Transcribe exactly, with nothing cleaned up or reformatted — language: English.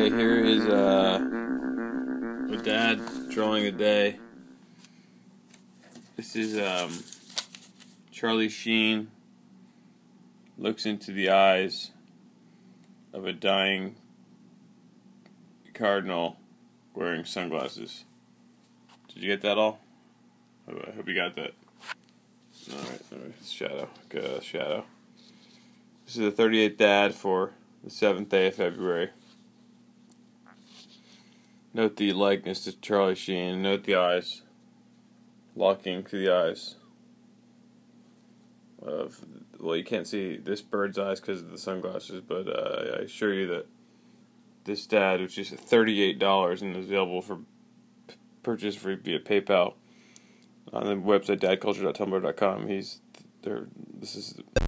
Okay, here is uh, a dad drawing a day. This is um, Charlie Sheen looks into the eyes of a dying cardinal wearing sunglasses. Did you get that all? I hope you got that. Alright, alright, shadow. Good, shadow. This is the thirty-eighth dad for the seventh day of February. Note the likeness to Charlie Sheen. Note the eyes. Locking to the eyes. Of, well, you can't see this bird's eyes because of the sunglasses, but uh, I assure you that this dad, which is thirty-eight dollars and is available for p- purchase for via PayPal on the website dad culture dot tumblr dot com. He's there. This is